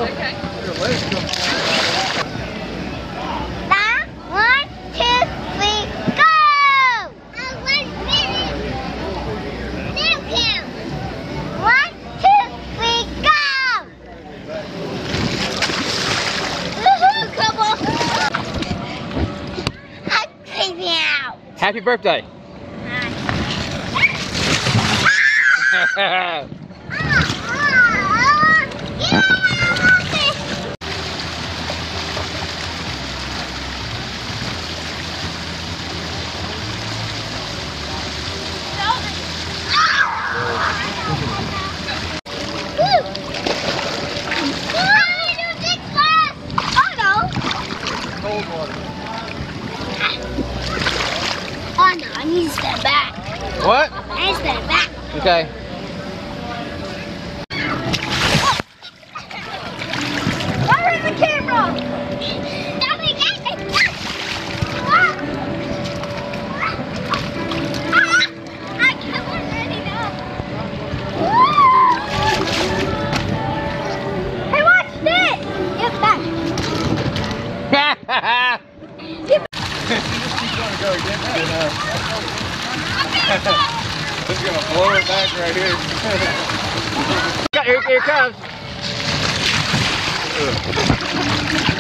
Okay. Your legs go. Now, 1, 2, 3, go! 1 minute. Now count. 1, 2, 3, go! Woohoo, come on. I'm creeping out. Happy birthday. Cold water. Oh no, I need to step back. What? I need to step back. Okay. Where is the camera? Daddy, get it. I can't already now. Hey, watch this. Get back. She just keeps trying to go again. It's gonna blow it back right here. Here it comes.